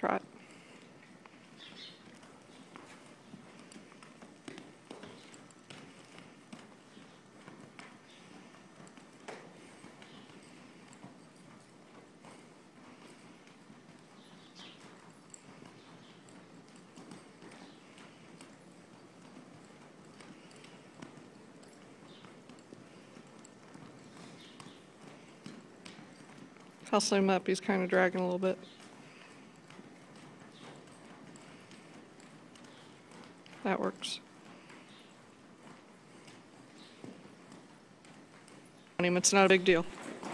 trot. Hustle him up, he's kind of dragging a little bit. That works. It's not a big deal.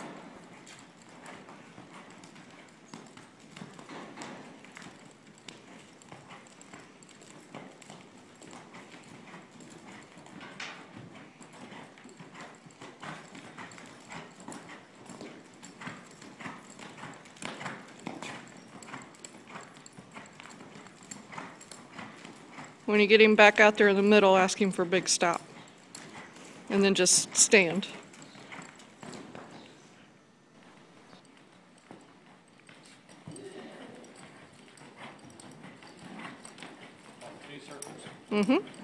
When you get him back out there in the middle, ask him for a big stop. And then just stand. Mm-hmm.